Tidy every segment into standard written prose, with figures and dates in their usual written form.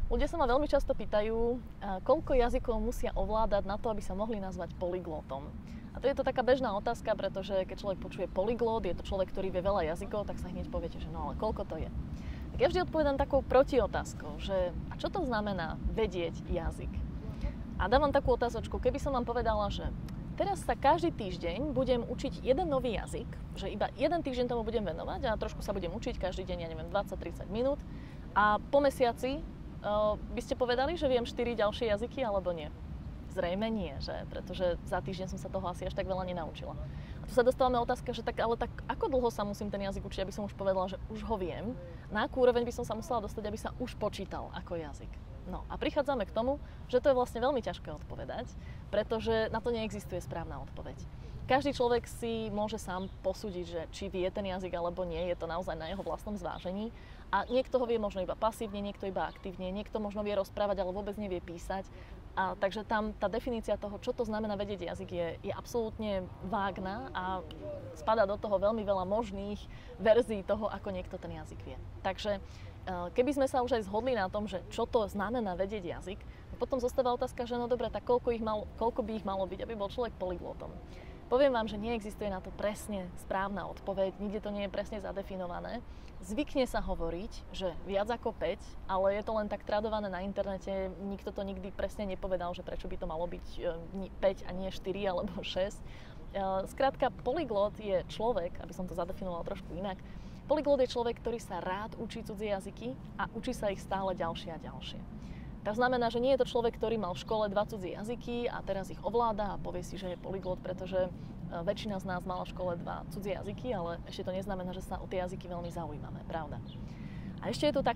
Ľudia sa ma veľmi často pýtajú, koľko jazykov musia ovládať na to, aby sa mohli nazvať polyglotom. A to je to taká bežná otázka, pretože keď človek počuje polyglot, je to človek, ktorý vie veľa jazykov, tak sa hneď poviete, že no ale koľko to je. Tak ja vždy odpovedám takou protiotázkou, že a čo to znamená vedieť jazyk? A dávam takú otázočku, keby som vám povedala, že teraz sa každý týždeň budem učiť jeden nový jazyk, že iba jeden týždeň tomu budem venovať a trošku sa budem učiť každý deň, ja neviem, 20-30 minút a po mesiaci by ste povedali, že viem 4 ďalšie jazyky, alebo nie? Zrejme nie, že? Pretože za týždeň som sa toho asi až tak veľa nenaučila. A tu sa dostávame otázka, že tak ako dlho sa musím ten jazyk učiť, aby som už povedala, že už ho viem? Na akú úroveň by som sa musela dostať, aby sa už počítal ako jazyk? No a prichádzame k tomu, že to je vlastne veľmi ťažké odpovedať, pretože na to neexistuje správna odpoveď. Každý človek si môže sám posúdiť, že či vie ten jazyk alebo nie, je to naozaj na jeho vlastnom zvážení. A niekto ho vie možno iba pasívne, niekto iba aktívne, niekto možno vie rozprávať, ale vôbec nevie písať. A takže tam tá definícia toho, čo to znamená vedieť jazyk, je absolútne vágna a spadá do toho veľmi veľa možných verzií toho, ako niekto ten jazyk vie. Takže keby sme sa už aj zhodli na tom, že čo to znamená vedieť jazyk, potom zostáva otázka, že no dobre, tak koľko by ich malo byť, aby bol človek polyglotom. Poviem vám, že neexistuje na to presne správna odpoveď, nikde to nie je presne zadefinované. Zvykne sa hovoriť, že viac ako 5, ale je to len tak tradované na internete, nikto to nikdy presne nepovedal, že prečo by to malo byť 5 a nie 4 alebo 6. Skrátka, polyglot je človek, aby som to zadefinoval trošku inak, polyglot je človek, ktorý sa rád učí cudzie jazyky a učí sa ich stále ďalšie a ďalšie. To znamená, že nie je to človek, ktorý mal v škole 2 cudzie jazyky a teraz ich ovláda a povie si, že je polyglot, pretože väčšina z nás mala v škole 2 cudzie jazyky, ale ešte to neznamená, že sa o tie jazyky veľmi zaujímame, pravda? A ešte je tu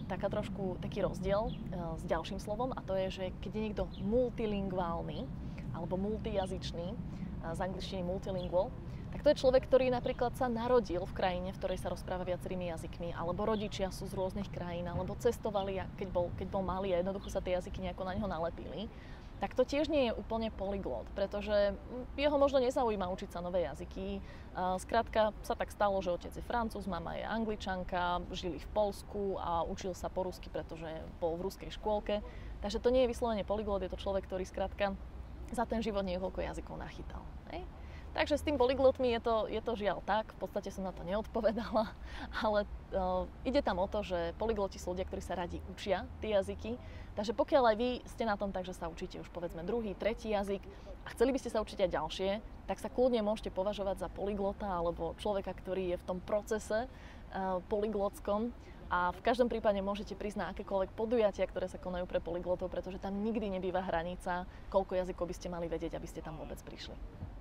taký rozdiel s ďalším slovom a to je, že keď je niekto multilingválny alebo multijazyčný, z angličtiny multilingual, tak to je človek, ktorý napríklad sa narodil v krajine, v ktorej sa rozpráva viacerými jazykmi, alebo rodičia sú z rôznych krajín, alebo cestovali, keď bol malý a jednoducho sa tie jazyky nejako na neho nalepili. Tak to tiež nie je úplne polyglot, pretože jeho možno nezaujíma učiť sa nové jazyky. Skrátka sa tak stalo, že otec je Francúz, mama je Angličanka, žili v Poľsku a učil sa po rusky, pretože bol v ruskej škôlke. Takže to nie je vyslovene polyglot, je to človek, ktorý skrátka za ten život niekoľko jazykov nachytal. Hej? Takže s tým polyglotmi je to žiaľ tak, v podstate som na to neodpovedala, ale ide tam o to, že polygloti sú ľudia, ktorí sa radi učia tie jazyky, takže pokiaľ aj vy ste na tom tak, že sa učíte už povedzme druhý, tretí jazyk a chceli by ste sa učiť aj ďalšie, tak sa kľudne môžete považovať za polyglota alebo človeka, ktorý je v tom procese polyglotskom. A v každom prípade môžete prísť na akékoľvek podujatia, ktoré sa konajú pre polyglotov, pretože tam nikdy nebýva hranica, koľko jazykov by ste mali vedieť, aby ste tam vôbec prišli.